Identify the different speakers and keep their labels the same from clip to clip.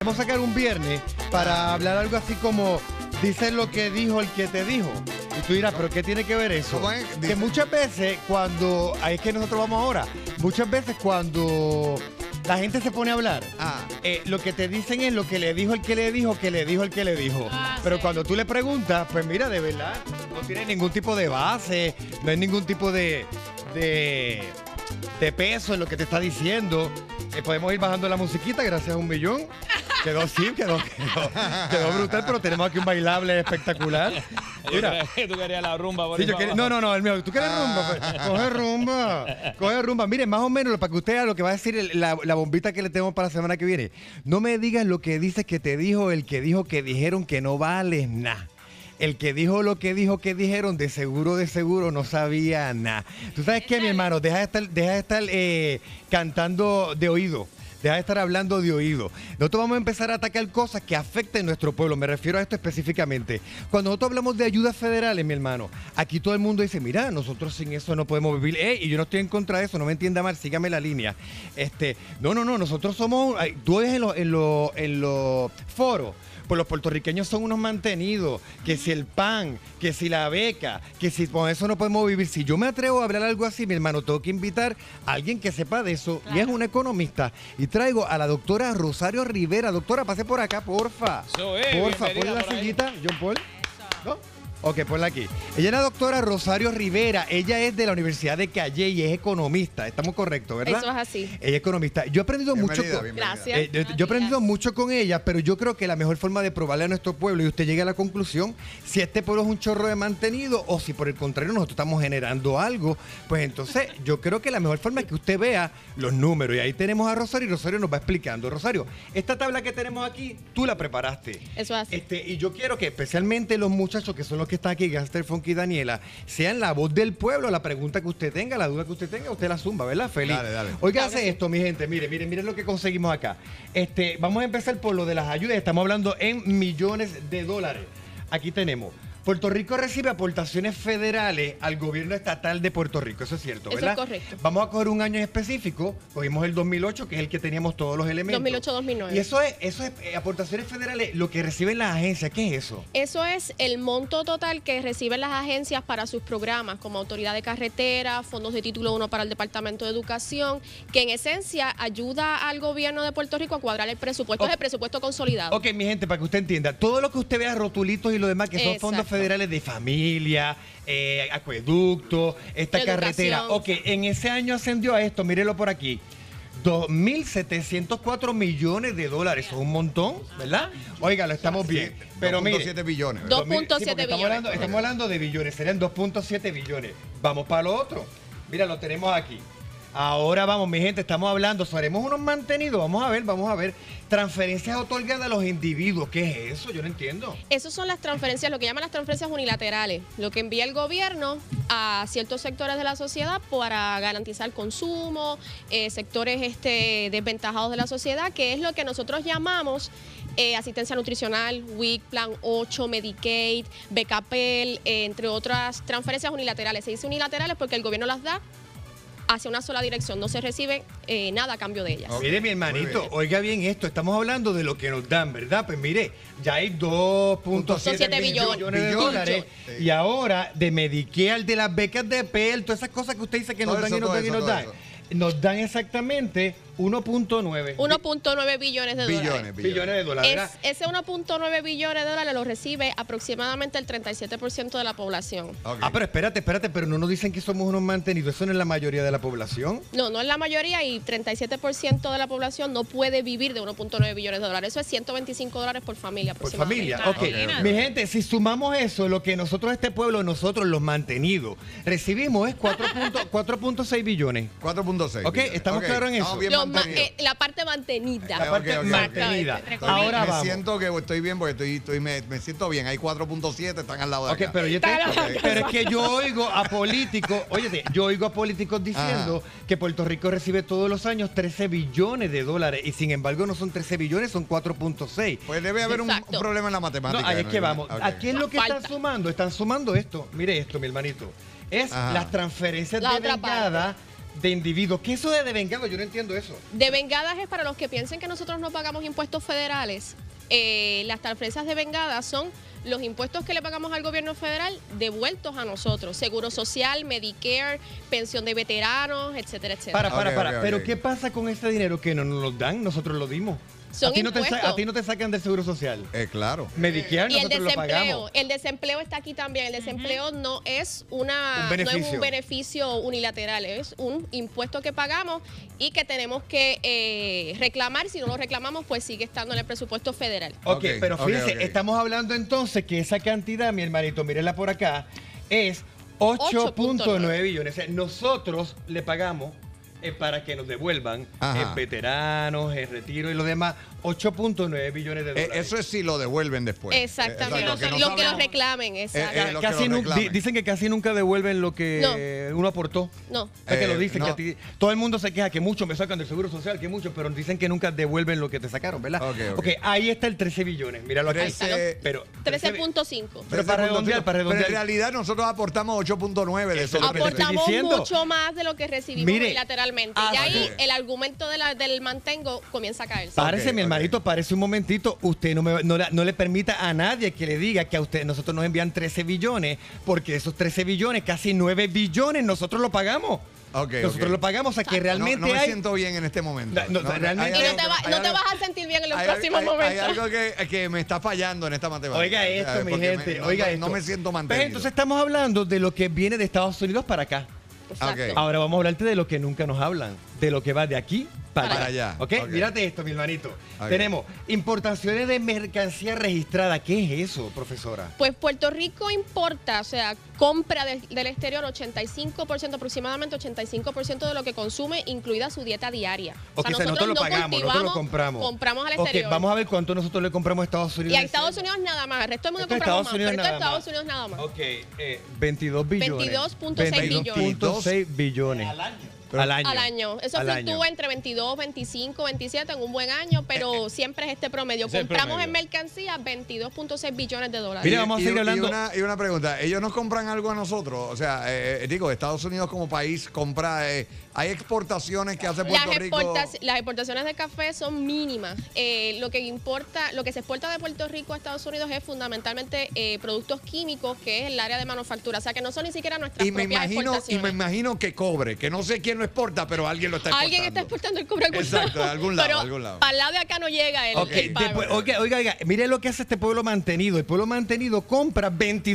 Speaker 1: vamos a sacar un viernes para hablar algo así como dice lo que dijo el que te dijo. Y tú dirás, ¿pero qué tiene que ver eso?
Speaker 2: ¿Cómo es?
Speaker 1: Que muchas veces cuando, ahí es que nosotros vamos ahora, muchas veces cuando la gente se pone a hablar, lo que te dicen es lo que le dijo el que le dijo, que le dijo el que le dijo. Pero
Speaker 3: sí.
Speaker 1: cuando tú le preguntas, pues mira, de verdad, no tiene ningún tipo de base, no hay ningún tipo de peso en lo que te está diciendo. Podemos ir bajando la musiquita gracias a 1 millón. Quedó brutal, pero tenemos aquí un bailable espectacular. Mira.
Speaker 4: Tú querías la rumba por
Speaker 1: Sí,
Speaker 4: ahí para
Speaker 1: no,
Speaker 4: abajo.
Speaker 1: el mío. ¿Tú quieres rumba? Pues, coge rumba. Miren, más o menos, para que usted vea lo que va a decir la bombita que le tenemos para la semana que viene. No me digas lo que dices que te dijo el que dijo que dijeron que no vales nada. El que dijo lo que dijo que dijeron, de seguro no sabía nada. ¿Tú sabes qué, mi hermano? Deja de estar cantando de oído. Deja de estar hablando de oído. Nosotros vamos a empezar a atacar cosas que afecten nuestro pueblo. Me refiero a esto específicamente. Cuando nosotros hablamos de ayudas federales, mi hermano, aquí todo el mundo dice, mira, nosotros sin eso no podemos vivir. Y yo no estoy en contra de eso, no me entienda mal, sígame la línea. No, nosotros somos, tú ves en los foros, pues los puertorriqueños son unos mantenidos, que si el pan, que si la beca, que si con eso no podemos vivir. Si yo me atrevo a hablar algo así, mi hermano, tengo que invitar a alguien que sepa de eso, y es una economista. Y traigo a la doctora Rosario Rivera. Doctora, pase por acá, porfa. Porfa, ponle la sillita, John Paul. ¿No? Ok, ponla aquí. Ella es la doctora Rosario Rivera. Ella es de la Universidad de Calle y es economista. Estamos correctos, ¿verdad?
Speaker 3: Eso es así.
Speaker 1: Ella es economista. Yo he aprendido mucho con...
Speaker 3: Gracias.
Speaker 1: Yo he aprendido mucho con ella, pero yo creo que la mejor forma de probarle a nuestro pueblo, y usted llegue a la conclusión, si este pueblo es un chorro de mantenido o si por el contrario nosotros estamos generando algo, pues entonces yo creo que la mejor forma es que usted vea los números. Y ahí tenemos a Rosario y Rosario nos va explicando. Rosario, esta tabla que tenemos aquí, tú la preparaste.
Speaker 3: Eso es así.
Speaker 1: Y yo quiero que especialmente los muchachos que son los que están aquí, Gaster, Funky y Daniela, sean la voz del pueblo. La pregunta que usted tenga, la duda que usted tenga, usted la zumba, ¿verdad? Feliz.
Speaker 2: Dale.
Speaker 1: Oiga, hace esto, mi gente. Miren lo que conseguimos acá. Vamos a empezar por lo de las ayudas. Estamos hablando en millones de dólares. Aquí tenemos. Puerto Rico recibe aportaciones federales al gobierno estatal de Puerto Rico. Eso es cierto, ¿verdad?
Speaker 3: Eso es correcto.
Speaker 1: Vamos a coger un año en específico. Cogimos el 2008, que es el que teníamos todos los elementos.
Speaker 3: 2008-2009.
Speaker 1: Y eso es aportaciones federales, lo que reciben las agencias. ¿Qué es eso?
Speaker 3: Eso es el monto total que reciben las agencias para sus programas, como Autoridad de Carretera, fondos de título 1 para el Departamento de Educación, que en esencia ayuda al gobierno de Puerto Rico a cuadrar el presupuesto, es el presupuesto consolidado.
Speaker 1: Ok, mi gente, para que usted entienda, todo lo que usted vea, rotulitos y lo demás, que son fondos federales de familia, acueducto, esta carretera. Ok, en ese año ascendió a esto, mírelo por aquí. 2.704 millones de dólares, eso es un montón, ¿verdad? Oiga, lo estamos bien. Pero mire,
Speaker 2: 2.7 billones.
Speaker 3: 2.7 billones.
Speaker 1: Estamos hablando de billones, serían 2.7 billones. Vamos para lo otro. Mira, lo tenemos aquí. Ahora vamos, mi gente, estamos hablando, haremos unos mantenidos, vamos a ver. Transferencias otorgadas a los individuos, ¿qué es eso? Yo no entiendo.
Speaker 3: Esas son las transferencias, lo que llaman las transferencias unilaterales, lo que envía el gobierno a ciertos sectores de la sociedad para garantizar consumo, sectores desventajados de la sociedad, que es lo que nosotros llamamos asistencia nutricional, WIC, Plan 8, Medicaid, Becapel, entre otras transferencias unilaterales. Se dice unilaterales porque el gobierno las da hacia una sola dirección, no se recibe nada a cambio de ellas.
Speaker 1: Mire, mi hermanito, oiga bien esto, estamos hablando de lo que nos dan, ¿verdad? Pues mire, ya hay 2.7 billones de dólares. Sí. Y ahora, de Medicare, de las becas de PEL, todas esas cosas que usted dice que nos dan y nos dan. Nos dan exactamente 1.9.
Speaker 3: 1.9 billones de dólares.
Speaker 1: Billones de dólares.
Speaker 3: Ese 1.9 billones de dólares lo recibe aproximadamente el 37% de la población.
Speaker 1: Okay. Pero espérate, pero no nos dicen que somos unos mantenidos. ¿Eso no es la mayoría de la población?
Speaker 3: No es la mayoría, y 37% de la población no puede vivir de 1.9 billones de dólares. Eso es 125 dólares por familia aproximadamente.
Speaker 1: Por familia, ok. Mi gente, si sumamos eso, lo que nosotros, este pueblo, nosotros los mantenidos, recibimos es 4.6 billones.
Speaker 2: 4.6.
Speaker 1: Ok, ¿estamos claros en eso?
Speaker 3: La parte mantenida.
Speaker 1: La parte mantenida.
Speaker 2: Ahora me siento que estoy bien porque me siento bien. Hay 4.7, están al lado de acá.
Speaker 1: Pero es que yo oigo a políticos, diciendo que Puerto Rico recibe todos los años 13 billones de dólares y sin embargo no son 13 billones, son 4.6.
Speaker 2: Pues debe haber un problema en la matemática.
Speaker 1: No, ahí es que vamos. Okay. Aquí es lo que están sumando. Están sumando esto. Mire esto, mi hermanito. Es las transferencias devengadas de individuos. ¿Qué es eso de devengado? Yo no entiendo eso.
Speaker 3: Devengadas es para los que piensen que nosotros no pagamos impuestos federales. Las transferencias devengadas son los impuestos que le pagamos al gobierno federal devueltos a nosotros. Seguro social, Medicare, pensión de veteranos, etcétera, etcétera.
Speaker 1: Para. Pero ¿qué pasa con ese dinero que no nos lo dan? Nosotros lo dimos.
Speaker 3: Son
Speaker 1: a ti
Speaker 3: impuestos.
Speaker 1: a ti no te sacan del Seguro Social.
Speaker 2: Claro.
Speaker 1: Medicare
Speaker 3: Y el
Speaker 1: nosotros lo pagamos.
Speaker 3: desempleo, el desempleo está aquí también. El desempleo no es
Speaker 1: Un beneficio.
Speaker 3: no es un beneficio unilateral, es un impuesto que pagamos y que tenemos que reclamar. Si no lo reclamamos, pues sigue estando en el presupuesto federal.
Speaker 1: Ok, pero fíjense,
Speaker 2: ok.
Speaker 1: estamos hablando entonces que esa cantidad, mi hermanito, mírenla por acá, es 8.9 billones. O sea, nosotros le pagamos para que nos devuelvan
Speaker 2: Ajá.
Speaker 1: veteranos, retiro y lo demás, 8.9 billones de dólares.
Speaker 2: Eso es si lo devuelven después.
Speaker 3: Exactamente.
Speaker 2: Exacto,
Speaker 3: Los que lo reclamen, exacto.
Speaker 2: lo que
Speaker 1: Casi
Speaker 2: lo
Speaker 1: nunca,
Speaker 2: reclamen.
Speaker 1: dicen que casi nunca devuelven lo que uno aportó.
Speaker 3: No.
Speaker 1: Es que lo dicen,
Speaker 2: no.
Speaker 1: que a ti, todo el mundo se queja que mucho me sacan del Seguro Social, que mucho, pero dicen que nunca devuelven lo que te sacaron, ¿verdad?
Speaker 2: Ok.
Speaker 1: Ahí está el 13 billones, míralo aquí.
Speaker 3: Ahí está, ¿no?
Speaker 1: Pero
Speaker 3: 13.5.
Speaker 1: Pero para redondear,
Speaker 2: Pero en realidad nosotros aportamos 8.9 de eso.
Speaker 1: Eso es lo que te estoy
Speaker 3: Aportamos
Speaker 1: diciendo.
Speaker 3: mucho más de lo que recibimos
Speaker 1: Mire,
Speaker 3: bilateralmente. Y ahí el argumento del mantengo comienza a caerse.
Speaker 1: Párese,
Speaker 2: Ok,
Speaker 1: mi
Speaker 2: ok.
Speaker 1: hermanito, párese un momentito. Usted no le permita a nadie que le diga que a usted nosotros nos envían 13 billones, porque esos 13 billones, casi 9 billones, nosotros lo pagamos. Nosotros lo pagamos, o sea que realmente
Speaker 2: no me
Speaker 1: hay...
Speaker 2: siento bien en este momento.
Speaker 1: realmente-
Speaker 3: Y no te vas a sentir bien en los próximos
Speaker 2: Hay
Speaker 3: momentos.
Speaker 2: algo que me está fallando en esta matemática.
Speaker 1: Oiga esto, mi
Speaker 2: Porque
Speaker 1: gente,
Speaker 2: no,
Speaker 1: oiga
Speaker 2: no,
Speaker 1: esto.
Speaker 2: no me siento
Speaker 1: Pues
Speaker 2: mantenido.
Speaker 1: entonces estamos hablando de lo que viene de Estados Unidos para acá.
Speaker 3: Exacto.
Speaker 2: Ok.
Speaker 1: Ahora vamos a hablarte de lo que nunca nos hablan, de lo que va de aquí para
Speaker 2: Para
Speaker 1: allá.
Speaker 2: allá.
Speaker 1: ¿Ok?
Speaker 2: Ok.
Speaker 1: Mírate esto, mi hermanito.
Speaker 2: Ok.
Speaker 1: Tenemos importaciones de mercancía registrada. ¿Qué es eso, profesora?
Speaker 3: Pues Puerto Rico importa, o sea, compra del exterior 85%, aproximadamente 85% de lo que consume, incluida su dieta diaria.
Speaker 1: Ok, o sea, nosotros lo pagamos, nosotros lo compramos.
Speaker 3: Compramos al
Speaker 1: Ok,
Speaker 3: exterior.
Speaker 1: vamos a ver cuánto nosotros le compramos a Estados Unidos.
Speaker 3: Y a Estados Unidos nada más, el resto del mundo
Speaker 1: Esto es
Speaker 3: compramos
Speaker 1: Estados
Speaker 3: más,
Speaker 1: Unidos
Speaker 3: pero esto es
Speaker 1: nada
Speaker 3: Estados
Speaker 1: más.
Speaker 3: Unidos nada más.
Speaker 1: Ok, 22 billones.
Speaker 3: 22.6 billones.
Speaker 1: 22.6 billones. Al año.
Speaker 3: Al año. Eso
Speaker 1: Al
Speaker 3: fluctúa
Speaker 1: año.
Speaker 3: entre 22, 25, 27 en un buen año, pero siempre es este promedio.
Speaker 4: Es el
Speaker 3: Compramos
Speaker 4: promedio.
Speaker 3: en mercancía 22.6 billones de dólares.
Speaker 1: Mira, vamos a seguir hablando.
Speaker 2: Y una pregunta, ¿ellos nos compran algo a nosotros? O sea, digo, Estados Unidos como país compra, ¿hay exportaciones que hace Puerto Rico?
Speaker 3: Las exportaciones de café son mínimas. Lo que se exporta de Puerto Rico a Estados Unidos es fundamentalmente productos químicos, que es el área de manufactura. O sea, que no son ni siquiera nuestras
Speaker 2: Y me
Speaker 3: propias exportaciones.
Speaker 2: imagino que cobre, que no sé quién lo exporta, pero alguien lo está exportando.
Speaker 3: Alguien está exportando el cobre a algún
Speaker 2: Exacto, de algún lado,
Speaker 3: Pero
Speaker 2: de algún lado.
Speaker 3: para el lado de acá no llega el,
Speaker 1: Ok,
Speaker 3: el pago.
Speaker 1: después, oiga, mire lo que hace este pueblo mantenido. El pueblo mantenido compra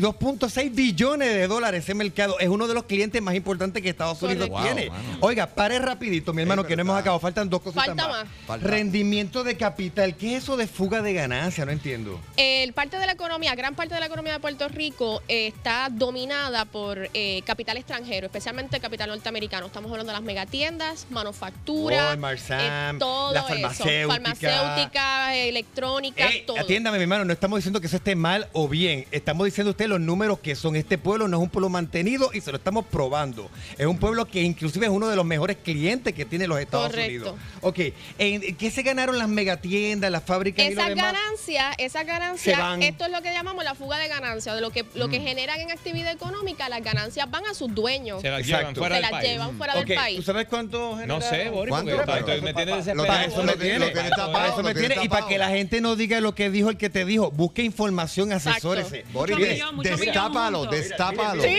Speaker 1: 22.6 billones de dólares. Ese mercado es uno de los clientes más importantes que Estados Unidos
Speaker 3: Correcto.
Speaker 1: tiene.
Speaker 2: Wow, mano.
Speaker 1: Oiga, pare rapidito, mi hermano,
Speaker 2: pero
Speaker 1: que no hemos
Speaker 2: está-
Speaker 1: acabado. Faltan dos cositas
Speaker 3: Falta
Speaker 1: más.
Speaker 3: más.
Speaker 2: Falta.
Speaker 1: Rendimiento de capital. ¿Qué es eso de fuga de ganancia? No entiendo.
Speaker 3: Parte de la economía, gran parte de la economía de Puerto Rico está dominada por capital extranjero, especialmente capital norteamericano. Estamos hablando de las megatiendas, manufactura,
Speaker 1: Walmart, Sam,
Speaker 3: todo
Speaker 1: la
Speaker 3: eso.
Speaker 1: farmacéutica.
Speaker 3: Farmacéutica, electrónica, todo.
Speaker 1: Atiéndame, mi hermano, no estamos diciendo que eso esté mal o bien. Estamos diciendo a usted los números que son. Este pueblo no es un pueblo mantenido y se lo estamos probando. Es un pueblo que inclusive es uno de los mejores clientes que tiene los Estados
Speaker 3: Correcto.
Speaker 1: Unidos. Ok, ¿en qué se ganaron las megatiendas, las fábricas y lo
Speaker 3: Esas
Speaker 1: demás?
Speaker 3: ganancias,
Speaker 1: Se van.
Speaker 3: esto es lo que llamamos la fuga de ganancias, de lo que generan en actividad económica, las ganancias van a sus dueños.
Speaker 4: Se las
Speaker 1: Exacto.
Speaker 4: llevan fuera
Speaker 3: Se
Speaker 4: del
Speaker 3: las
Speaker 4: país.
Speaker 3: llevan fuera
Speaker 1: Ok,
Speaker 3: del país.
Speaker 1: ¿tú sabes cuánto
Speaker 4: No
Speaker 1: genera?
Speaker 4: sé, Boris,
Speaker 2: ¿Cuánto?
Speaker 4: porque
Speaker 2: Pero-
Speaker 4: me tiene
Speaker 2: Lo
Speaker 4: desesperado.
Speaker 1: Para eso me
Speaker 2: Lo
Speaker 1: tiene,
Speaker 2: tiene tapado,
Speaker 1: para eso me
Speaker 2: lo tiene
Speaker 1: tiene. Y para
Speaker 2: tapado.
Speaker 1: que la gente no diga lo que dijo el que te dijo, busque información, asesórese.
Speaker 2: Boris,
Speaker 5: mucho
Speaker 2: destápalo,
Speaker 5: millón juntos.
Speaker 2: destápalo.
Speaker 3: Sí.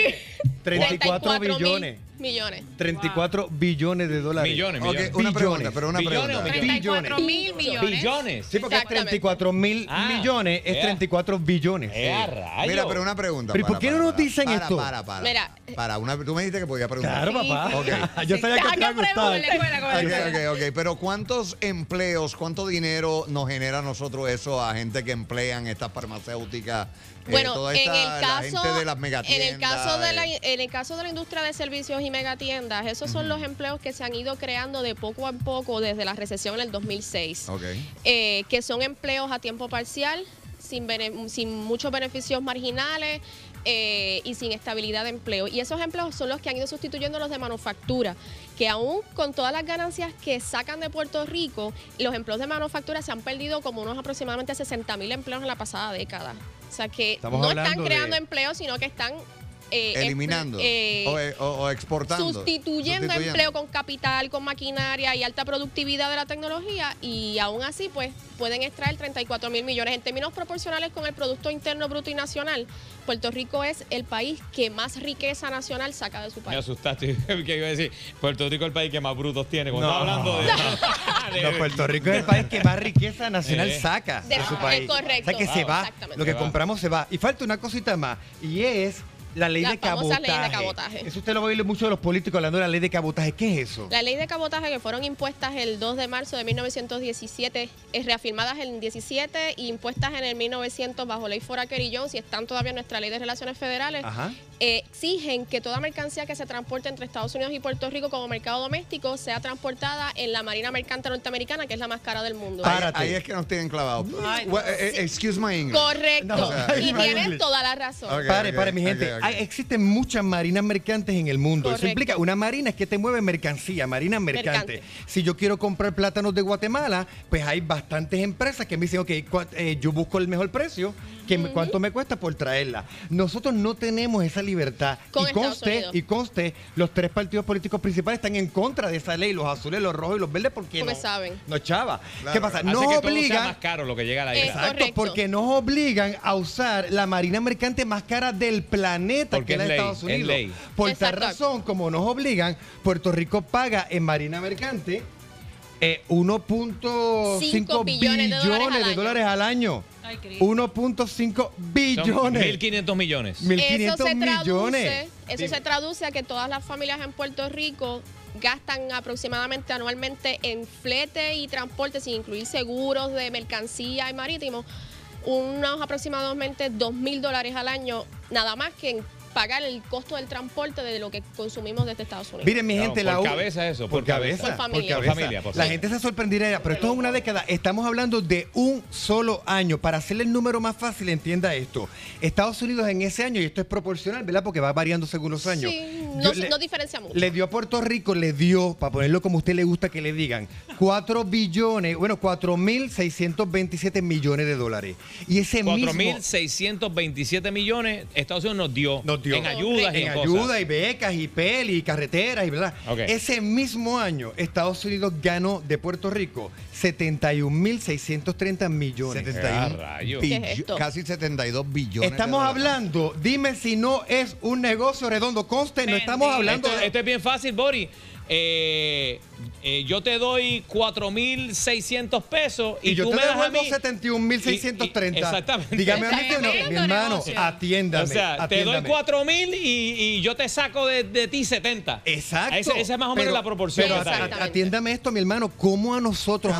Speaker 1: 34
Speaker 3: mil
Speaker 1: billones.
Speaker 3: millones.
Speaker 1: 34 billones de dólares.
Speaker 4: Millones,
Speaker 2: Ok,
Speaker 4: millones.
Speaker 2: una pregunta,
Speaker 1: Billones.
Speaker 2: pero una
Speaker 4: ¿Billones o
Speaker 2: pregunta.
Speaker 4: millones?
Speaker 5: 34.000 millones.
Speaker 4: Billones.
Speaker 1: Sí, porque es
Speaker 3: Exactamente.
Speaker 1: 34 mil
Speaker 4: Ah,
Speaker 1: millones, es
Speaker 4: ea.
Speaker 1: 34 billones.
Speaker 4: ¡A rayos!
Speaker 2: Mira, pero una pregunta.
Speaker 1: Pero ¿y por qué no nos dicen esto?
Speaker 3: Mira.
Speaker 2: Tú me dijiste que podía preguntar.
Speaker 1: Claro,
Speaker 5: Sí,
Speaker 1: papá.
Speaker 2: Ok.
Speaker 1: Yo sabía que
Speaker 3: Deja
Speaker 1: te iba a
Speaker 3: que
Speaker 1: gustar.
Speaker 3: pregunte.
Speaker 5: Escuela, como la escuela.
Speaker 2: Ok, pero ¿cuántos empleos, cuánto dinero nos genera a nosotros eso a gente que emplean estas farmacéuticas?
Speaker 3: Bueno,
Speaker 2: toda
Speaker 3: en
Speaker 2: esta,
Speaker 3: el
Speaker 2: la
Speaker 3: caso,
Speaker 2: gente de las
Speaker 3: en
Speaker 2: megatiendas.
Speaker 3: el caso de la industria de servicios y megatiendas, esos son los empleos que se han ido creando de poco a poco desde la recesión en el 2006,
Speaker 2: Ok.
Speaker 3: que son empleos a tiempo parcial, sin muchos beneficios marginales y sin estabilidad de empleo. Y esos empleos son los que han ido sustituyendo los de manufactura, que aún con todas las ganancias que sacan de Puerto Rico, los empleos de manufactura se han perdido como unos aproximadamente 60,000 empleos en la pasada década. O sea que
Speaker 1: Estamos
Speaker 3: no están
Speaker 1: hablando
Speaker 3: creando
Speaker 1: de-
Speaker 3: empleos, sino que están
Speaker 2: eliminando o exportando.
Speaker 3: Sustituyendo empleo con capital, con maquinaria y alta productividad de la tecnología, y aún así pues pueden extraer 34 mil millones. En términos proporcionales con el Producto Interno Bruto y Nacional, Puerto Rico es el país que más riqueza nacional saca de su país.
Speaker 4: Me asustaste, que iba a decir, Puerto Rico es el país que más brutos tiene. Cuando
Speaker 1: No.
Speaker 4: estaba hablando de...
Speaker 1: No, Puerto Rico es el país que más riqueza nacional saca de su
Speaker 3: Es
Speaker 1: país.
Speaker 3: correcto.
Speaker 1: O sea que se va,
Speaker 3: Exactamente.
Speaker 1: lo que
Speaker 4: Se va.
Speaker 1: compramos se va. Y falta una cosita más, y es la ley
Speaker 3: La
Speaker 1: de
Speaker 3: famosa
Speaker 1: cabotaje.
Speaker 3: ley de cabotaje.
Speaker 1: Eso usted lo va a oír mucho de los políticos hablando de la ley de cabotaje. ¿Qué es eso?
Speaker 3: La ley de cabotaje, que fueron impuestas el 2 de marzo de 1917, reafirmadas en 17 y impuestas en el 1900 bajo ley Foraker y Jones, y están todavía en nuestra ley de relaciones federales,
Speaker 1: Ajá.
Speaker 3: exigen que toda mercancía que se transporte entre Estados Unidos y Puerto Rico como mercado doméstico sea transportada en la Marina Mercante Norteamericana, que es la más cara del mundo.
Speaker 1: Párate.
Speaker 2: Ahí es que nos tienen clavados.
Speaker 5: Ay,
Speaker 2: Excuse my English.
Speaker 3: Correcto.
Speaker 1: No,
Speaker 3: y
Speaker 1: no,
Speaker 3: tienen
Speaker 1: English.
Speaker 3: toda la razón.
Speaker 2: Ok.
Speaker 1: Pare, mi gente.
Speaker 2: ok.
Speaker 1: Existen muchas marinas mercantes en el mundo. Eso
Speaker 3: Correcto.
Speaker 1: implica, una marina es que te mueve mercancía, marina mercante.
Speaker 3: Mercante.
Speaker 1: Si yo quiero comprar plátanos de Guatemala, pues hay bastantes empresas que me dicen, ok, yo busco el mejor precio, ¿cuánto me cuesta por traerla? Nosotros no tenemos esa libertad.
Speaker 3: Con Estados Unidos.
Speaker 1: Y conste, los tres partidos políticos principales están en contra de esa ley, los azules, los rojos y los verdes, porque
Speaker 3: Porque
Speaker 1: no,
Speaker 3: saben.
Speaker 1: no, chava.
Speaker 2: Claro.
Speaker 1: ¿Qué pasa?
Speaker 4: Hace
Speaker 1: Nos
Speaker 4: que todo sea
Speaker 1: obligan...
Speaker 4: más caro lo que llega a la isla.
Speaker 3: Exacto.
Speaker 1: Exacto,
Speaker 3: Correcto.
Speaker 1: porque nos obligan a usar la marina mercante más cara del planeta,
Speaker 4: Porque
Speaker 1: que es la
Speaker 4: es
Speaker 1: de
Speaker 4: ley,
Speaker 1: Estados
Speaker 4: es
Speaker 1: Unidos.
Speaker 4: ley.
Speaker 1: Por tal
Speaker 3: Exacto.
Speaker 1: razón, como nos obligan, Puerto Rico paga en marina mercante 1.5
Speaker 3: 5 billones de
Speaker 1: dólares al año.
Speaker 5: Ay, Cristo.
Speaker 1: 1.5
Speaker 4: Son
Speaker 1: billones.
Speaker 4: 1.500 millones.
Speaker 1: 1.500 millones.
Speaker 3: Eso se traduce a que todas las familias en Puerto Rico gastan aproximadamente anualmente en flete y transporte, sin incluir seguros de mercancía y marítimo, unos aproximadamente $2,000 al año, nada más que en pagar el costo del transporte de lo que consumimos desde Estados Unidos.
Speaker 1: Miren, mi
Speaker 4: Claro,
Speaker 1: gente,
Speaker 4: por
Speaker 1: la U-
Speaker 4: cabeza eso, por cabeza.
Speaker 3: Por familia.
Speaker 4: Por familia, por
Speaker 1: La
Speaker 4: sí.
Speaker 1: gente se sorprendería, pero esto es una década. Estamos hablando de un solo año. Para hacerle el número más fácil, entienda esto. Estados Unidos en ese año, y esto es proporcional, ¿verdad? Porque va variando según los años.
Speaker 3: Sí,
Speaker 1: Yo
Speaker 3: no diferencia mucho.
Speaker 1: Le dio a Puerto Rico, le dio, para ponerlo como a usted le gusta que le digan, 4.627 millones de dólares. Y ese mismo...
Speaker 4: 4.627 millones Estados Unidos
Speaker 1: Nos dio.
Speaker 4: en ayudas y
Speaker 1: en
Speaker 4: en
Speaker 1: ayuda
Speaker 4: cosas.
Speaker 1: y becas y peli y carreteras y verdad.
Speaker 4: Ok.
Speaker 1: Ese mismo año Estados Unidos ganó de Puerto Rico 71.630 millones.
Speaker 2: 71
Speaker 4: rayos.
Speaker 3: ¿Qué es esto?
Speaker 2: casi 72 billones.
Speaker 1: Estamos
Speaker 2: de dólares.
Speaker 1: hablando, dime si no es un negocio redondo. Conste, no estamos
Speaker 5: Bendito.
Speaker 1: hablando
Speaker 4: Esto es bien fácil, Bori. Yo te doy 4.600 pesos y,
Speaker 1: y yo
Speaker 4: tú
Speaker 1: te
Speaker 4: me das a mí.
Speaker 1: devuelvo 71.630.
Speaker 4: Exactamente.
Speaker 1: Dígame a mí que no,
Speaker 5: Tremendo
Speaker 1: mi hermano,
Speaker 5: negocio.
Speaker 1: atiéndame.
Speaker 4: O sea, te doy
Speaker 1: atiéndame.
Speaker 4: 4.000 y yo te saco de ti 70.
Speaker 1: Exacto.
Speaker 4: Esa es más o menos la proporción.
Speaker 1: Pero
Speaker 4: que está ahí.
Speaker 3: Exactamente.
Speaker 1: atiéndame esto, mi hermano. ¿Cómo a nosotros,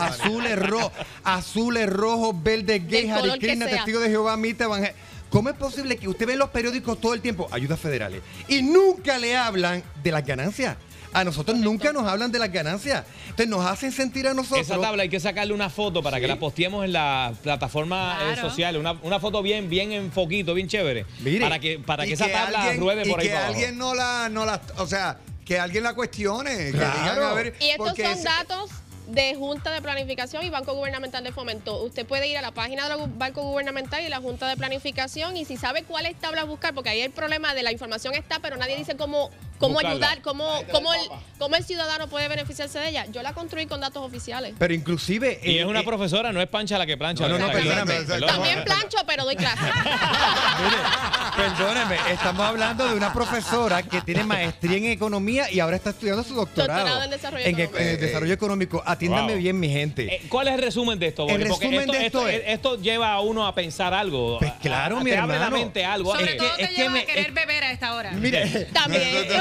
Speaker 1: azules, rojos, verdes, gays,
Speaker 3: Del color
Speaker 1: Hare
Speaker 3: que
Speaker 1: Krishna,
Speaker 3: sea.
Speaker 1: testigos de Jehová, Mita, Evangelio? ¿Cómo es posible que usted ve en los periódicos todo el tiempo ayudas federales y nunca le hablan de las ganancias? A nosotros nunca nos hablan de las ganancias. Entonces nos hacen sentir a nosotros...
Speaker 4: Esa tabla hay que sacarle una foto para que la posteemos en la plataforma
Speaker 5: Claro.
Speaker 4: sociales. Una foto bien en foquito, bien chévere.
Speaker 1: Mire,
Speaker 4: para
Speaker 2: Y
Speaker 4: que esa tabla
Speaker 2: alguien-
Speaker 4: ruede por ahí
Speaker 2: y que
Speaker 4: para abajo.
Speaker 2: alguien no la, o sea, que alguien la cuestione, que
Speaker 1: Claro.
Speaker 2: digan a ver.
Speaker 3: Y estos
Speaker 2: porque
Speaker 3: son
Speaker 2: ese-
Speaker 3: datos de Junta de Planificación y Banco Gubernamental de Fomento. Usted puede ir a la página del Banco Gubernamental y la Junta de Planificación, y si sabe cuáles tablas buscar, porque ahí el problema de la información está, pero nadie dice cómo
Speaker 4: Buscarla.
Speaker 3: ayudar, cómo el ciudadano puede beneficiarse de ella. Yo la construí con datos oficiales.
Speaker 1: Pero inclusive...
Speaker 4: Y es una profesora, no es Pancha la que plancha.
Speaker 1: No,
Speaker 4: Está aquí.
Speaker 1: perdóname.
Speaker 3: También plancho, pero doy clase.
Speaker 1: Mire, perdóneme, estamos hablando de una profesora que tiene maestría en economía y ahora está estudiando su doctorado.
Speaker 3: Doctorado en desarrollo económico.
Speaker 1: en el desarrollo económico. Atiéndame
Speaker 4: Wow.
Speaker 1: bien, mi gente.
Speaker 4: ¿Cuál es el resumen de esto, Bori?
Speaker 1: El
Speaker 4: Porque
Speaker 1: resumen de esto es-
Speaker 4: esto lleva a uno a pensar algo.
Speaker 1: Pues claro, mi
Speaker 4: te abre la
Speaker 1: hermano.
Speaker 4: mente algo.
Speaker 5: Sobre
Speaker 1: Es
Speaker 5: todo
Speaker 1: que-
Speaker 5: te
Speaker 1: es que
Speaker 5: lleva
Speaker 1: me-
Speaker 5: a querer
Speaker 1: es-
Speaker 5: beber a esta hora.
Speaker 1: Mire,
Speaker 3: También.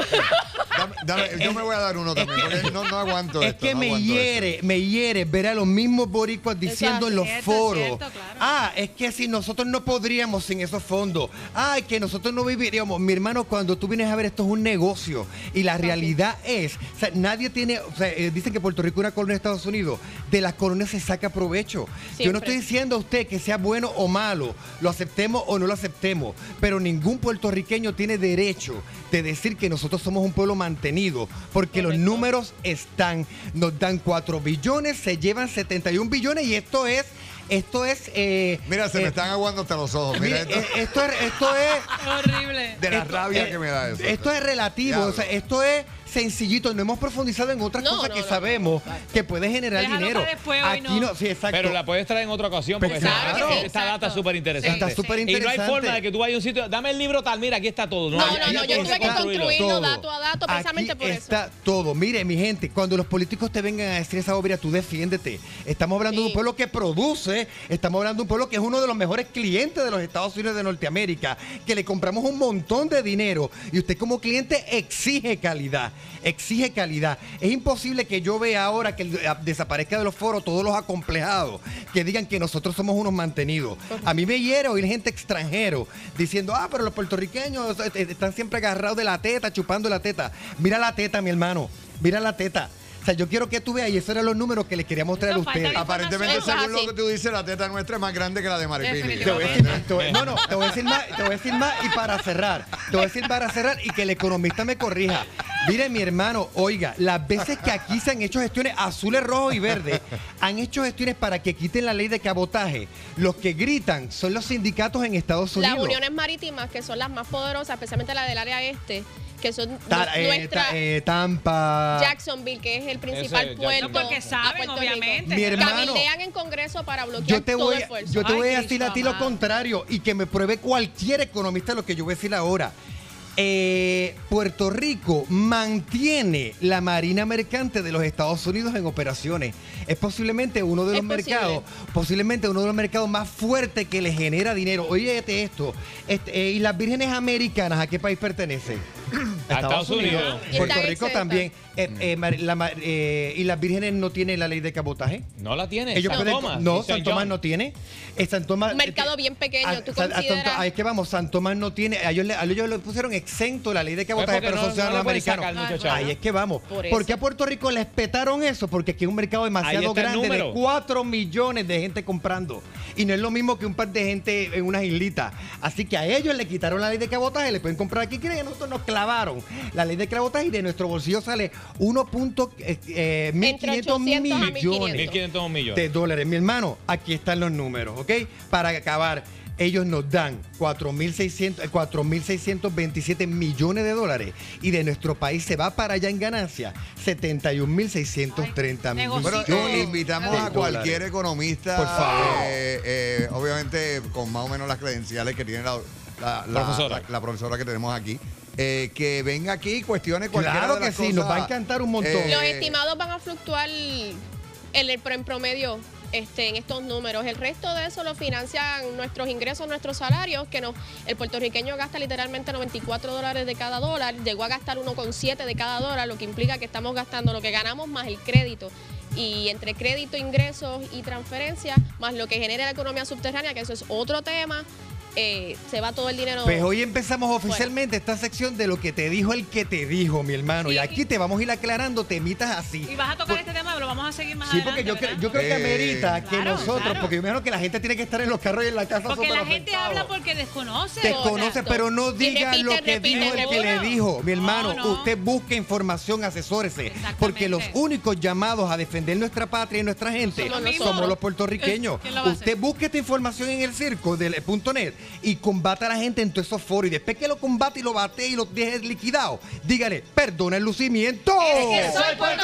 Speaker 2: Yo me voy a dar uno también, porque no aguanto
Speaker 1: es
Speaker 2: esto.
Speaker 1: que
Speaker 2: no
Speaker 1: me
Speaker 2: aguanto
Speaker 1: hiere ver a los mismos boricuas diciendo en los
Speaker 5: Cierto,
Speaker 1: foros.
Speaker 5: cierto, claro.
Speaker 1: Es que si nosotros no podríamos sin esos fondos. Que nosotros no viviríamos. Mi hermano, cuando tú vienes a ver, esto es un negocio. Y la realidad es, o sea, nadie tiene, o sea, dicen que Puerto Rico es una colonia de Estados Unidos. De las colonias se saca provecho. Yo no
Speaker 3: Siempre.
Speaker 1: estoy diciendo a usted que sea bueno o malo, lo aceptemos o no lo aceptemos, pero ningún puertorriqueño tiene derecho de decir que nosotros somos un pueblo mantenido, porque los
Speaker 3: Correcto.
Speaker 1: números están, nos dan 4 billones, se llevan 71 billones y esto es Esto es...
Speaker 2: Mira, se me están aguando hasta los ojos. Mira,
Speaker 1: mire, esto es
Speaker 5: Horrible.
Speaker 2: de la
Speaker 1: esto-
Speaker 2: rabia que me da eso.
Speaker 1: Esto es relativo,
Speaker 2: Diablo.
Speaker 1: o sea, esto es sencillito, no hemos profundizado en otras
Speaker 3: No,
Speaker 1: cosas
Speaker 3: no,
Speaker 1: que
Speaker 3: no,
Speaker 1: sabemos que puede generar
Speaker 5: Déjalo
Speaker 1: dinero.
Speaker 5: para después, hoy
Speaker 1: Aquí
Speaker 5: no.
Speaker 1: sí, exacto.
Speaker 4: Pero la puedes traer en otra ocasión porque
Speaker 3: Claro que sí,
Speaker 4: esta data es súper interesante.
Speaker 1: Está súper
Speaker 4: Y no hay
Speaker 1: interesante.
Speaker 4: forma de que tú vayas a un sitio, dame el libro tal, mira, aquí está todo.
Speaker 3: No,
Speaker 4: ahí
Speaker 3: no,
Speaker 4: tienes
Speaker 3: yo tuve que construirlo
Speaker 1: todo.
Speaker 3: dato a dato precisamente
Speaker 1: Aquí
Speaker 3: por eso.
Speaker 1: está todo. Mire, mi gente, cuando los políticos te vengan a decir esa obra, tú defiéndete. Estamos hablando de un
Speaker 3: Sí.
Speaker 1: pueblo que produce, estamos hablando de un pueblo que es uno de los mejores clientes de los Estados Unidos de Norteamérica, que le compramos un montón de dinero y usted como cliente exige calidad, exige calidad. Es imposible que yo vea ahora que desaparezca de los foros todos los acomplejados, que digan que nosotros somos unos mantenidos. A mí me hiere oír gente extranjero diciendo, pero los puertorriqueños están siempre agarrados de la teta, chupando la teta. Mira la teta, mi hermano, mira la teta. O sea, yo quiero que tú veas, y esos eran los números que les queríamos traer a
Speaker 5: Eso falta
Speaker 1: ustedes.
Speaker 5: de
Speaker 2: Aparentemente,
Speaker 3: Eso es
Speaker 2: según
Speaker 3: así.
Speaker 2: lo que tú dices, la teta nuestra es más grande que la de Maripili.
Speaker 1: Te voy a decir, te voy a decir más, y para cerrar, y que el economista me corrija. Mire, mi hermano, oiga, las veces que aquí se han hecho gestiones azules, rojos y verdes, han hecho gestiones para que quiten la ley de cabotaje. Los que gritan son los sindicatos en Estados Unidos.
Speaker 3: Las uniones marítimas, que son las más poderosas, especialmente la del área este, que son nuestra
Speaker 1: Tampa.
Speaker 3: Jacksonville, que es el principal
Speaker 4: Ese,
Speaker 3: puerto.
Speaker 5: No, porque
Speaker 3: a
Speaker 5: saben,
Speaker 3: Puerto Rico.
Speaker 5: obviamente.
Speaker 1: Mi hermano,
Speaker 3: Cabildean en Congreso para bloquear
Speaker 1: Yo te
Speaker 3: todo
Speaker 1: voy,
Speaker 3: esfuerzo.
Speaker 1: yo te
Speaker 5: Ay,
Speaker 1: voy a
Speaker 5: Cristo
Speaker 1: decir a ti lo
Speaker 5: amado.
Speaker 1: contrario y que me pruebe cualquier economista lo que yo voy a decir ahora. Puerto Rico mantiene la Marina Mercante de los Estados Unidos en operaciones. Es posiblemente uno de los mercados más fuertes que le genera dinero. Óyete esto, Islas Vírgenes Americanas, ¿a qué país pertenece?
Speaker 4: A Estados Unidos.
Speaker 3: Y
Speaker 1: Puerto
Speaker 3: está
Speaker 1: Rico
Speaker 3: exenta.
Speaker 1: también. ¿Islas Vírgenes no tiene la ley de cabotaje?
Speaker 4: No la tiene.
Speaker 1: Ellos
Speaker 4: San
Speaker 1: pueden-
Speaker 4: Tomás,
Speaker 1: no,
Speaker 4: St.
Speaker 1: San Tomás
Speaker 4: John.
Speaker 1: no tiene. San Tomás,
Speaker 3: Un mercado bien pequeño, tú consideras.
Speaker 1: ahí es que vamos, San Tomás no tiene. A ellos le pusieron exento la ley de cabotaje,
Speaker 4: porque
Speaker 1: pero
Speaker 4: no-
Speaker 1: son
Speaker 4: no
Speaker 1: ciudadanos
Speaker 4: le pueden
Speaker 1: americanos.
Speaker 4: sacar mucho chavo.
Speaker 1: Ahí es que vamos.
Speaker 3: Por
Speaker 1: ¿Por qué
Speaker 3: eso.
Speaker 1: a Puerto Rico les petaron eso? Porque aquí es un mercado demasiado
Speaker 4: está el
Speaker 1: grande de
Speaker 4: número.
Speaker 1: 4 millones de gente comprando. Y no es lo mismo que un par de gente en unas islitas. Así que a ellos le quitaron la ley de cabotaje, le pueden comprar aquí. Creen que nosotros nos clavaron la ley de cabotaje y de nuestro bolsillo sale 1.1500
Speaker 3: 800 a
Speaker 1: millones
Speaker 4: 1.500 millones.
Speaker 1: de dólares. Mi hermano, aquí están los números, ¿ok? Para acabar, ellos nos dan 4.627 millones de dólares y de nuestro país se va para allá en ganancia 71.630
Speaker 5: Ay,
Speaker 1: millones.
Speaker 2: Bueno,
Speaker 5: Negocito.
Speaker 2: invitamos
Speaker 1: de
Speaker 2: a cualquier
Speaker 1: dólares.
Speaker 2: economista,
Speaker 1: Por favor.
Speaker 2: obviamente con más o menos las credenciales que tiene
Speaker 4: Profesora.
Speaker 2: la profesora que tenemos aquí, que venga aquí y cuestione cualquiera
Speaker 1: Claro
Speaker 2: de
Speaker 1: que
Speaker 2: las
Speaker 1: sí,
Speaker 2: cosas.
Speaker 1: nos va a encantar un montón.
Speaker 3: Los estimados van a fluctuar en promedio en estos números. El resto de eso lo financian nuestros ingresos, nuestros salarios, que el puertorriqueño gasta literalmente $94 de cada dólar, llegó a gastar 1,7 de cada dólar, lo que implica que estamos gastando lo que ganamos más el crédito. Y entre crédito, ingresos y transferencias, más lo que genera la economía subterránea, que eso es otro tema, se va todo el dinero.
Speaker 1: Pues hoy empezamos oficialmente esta sección de lo que te dijo el que te dijo, mi hermano.
Speaker 5: Sí.
Speaker 1: Y aquí te vamos a ir aclarando temitas así.
Speaker 5: Y vas a tocar este tema, pero lo vamos a seguir más
Speaker 1: Sí,
Speaker 5: adelante.
Speaker 1: porque
Speaker 5: ¿verdad?
Speaker 1: yo creo que amerita que
Speaker 5: Claro,
Speaker 1: nosotros,
Speaker 5: claro.
Speaker 1: porque yo me imagino que la gente tiene que estar en los carros y en la casa.
Speaker 5: Porque la
Speaker 1: súper
Speaker 5: gente
Speaker 1: afectados.
Speaker 5: habla porque desconoce.
Speaker 1: Desconoce,
Speaker 3: Correcto.
Speaker 1: pero no
Speaker 3: Y
Speaker 1: diga
Speaker 3: repite,
Speaker 1: lo que
Speaker 3: repite,
Speaker 1: dijo el que
Speaker 3: repite.
Speaker 1: le dijo. Mi hermano,
Speaker 5: No.
Speaker 1: usted busque información, asésórese.
Speaker 5: Exactamente.
Speaker 1: Porque los únicos llamados a defender nuestra patria y nuestra gente
Speaker 3: Somos
Speaker 1: somos,
Speaker 3: nosotros.
Speaker 1: los puertorriqueños.
Speaker 5: ¿Quién lo va a
Speaker 1: Usted
Speaker 5: hacer?
Speaker 1: busque esta información en el circo del .net y combata a la gente en todos esos foros. Y después que lo combate y lo bate y lo deje liquidado, dígale, perdona el lucimiento.
Speaker 5: Es que soy puertorriqueño.